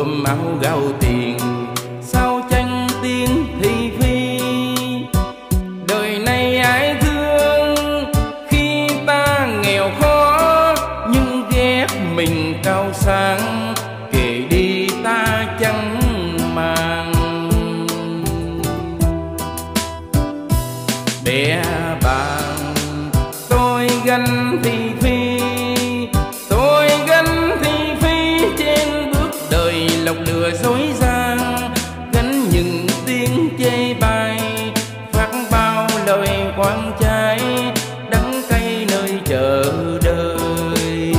cơm áo gạo tiền, sao tranh tiếng thị phi. Đời này ai thương khi ta nghèo khó, nhưng ghét mình cao sang, kể đi ta chẳng màng. Bè bạn tôi gánh thị phi, tôi gánh thị phi trên bước đời lọc lừa dối gian, gánh những tiếng chê bai, phát bao lời quan trái, đắng cay nơi chờ đợi.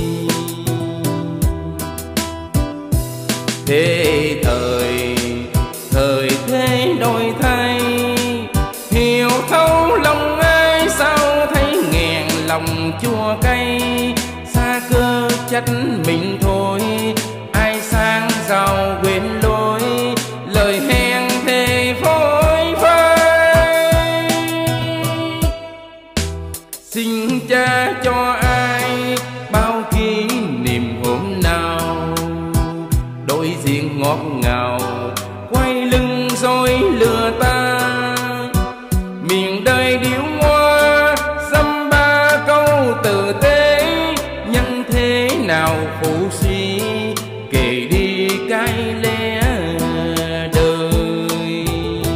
Thế thời thế đổi thay, hiểu thấu lòng ai sao thấy nghẹn lòng chua cay. Xa cơ trách mình thôi, ai sang giàu quên lối, lời hẹn thề phôi phai. Xin cha cho ai bao kỷ niệm hôm nào, đôi diện ngọt ngào quay lưng rồi lừa ta. Miền đời điếu ngoa dăm ba câu tử tế, nhân thế nào phụ suy, kể đi cái lẽ đời.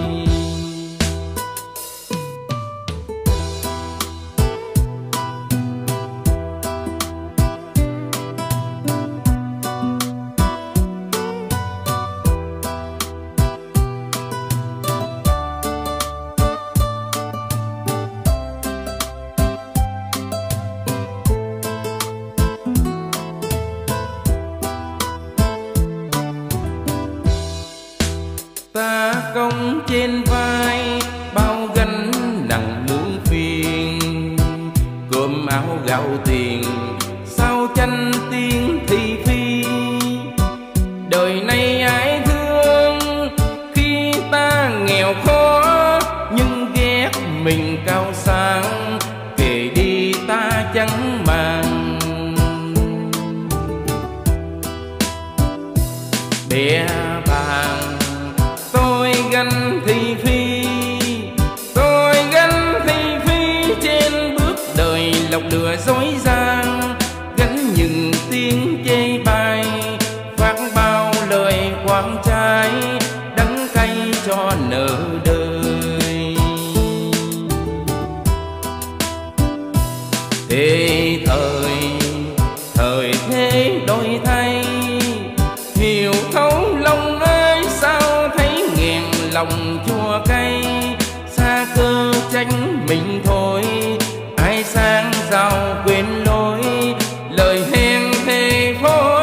Ta công trên vai bao gánh nặng muôn phiền, cơm áo gạo tiền, sao tranh tiếng thị phi. Đời này ai thương khi ta nghèo khó, nhưng ghét mình cao sang, kể đi ta chẳng màng. Bè bạn tôi gánh thị phi, tôi gánh thị phi trên bước đời lọc lừa dối gian, gánh những tiếng chê bai, phát bao lời quan trái, đắng cay cho nợ đời. Thế thời thế đổi thay, hiểu thấu lòng ai sao thấy nghẹn lòng chua cay. Xa cơ tránh mình thôi, ai sang giàu quên lối, lời hẹn thề phôi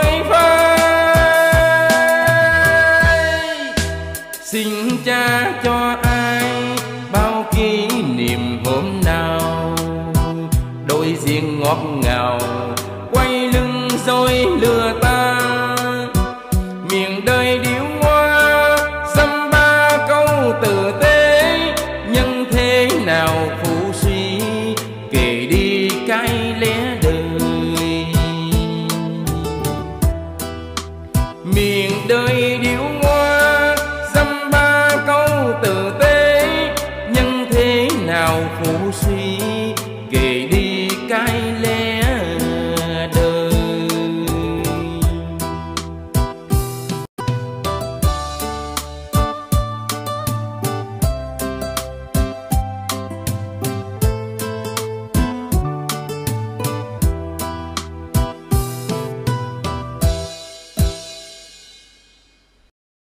phai. Xin cha cho ai bao kỷ niệm hôm nào, đôi diện ngọt ngào quay lưng rồi lừa ta. Miền đời điếu ngoa dăm ba câu tử tế, nhân thế nào phụ suy, kể đi cái lẽ đời. Miền đời điếu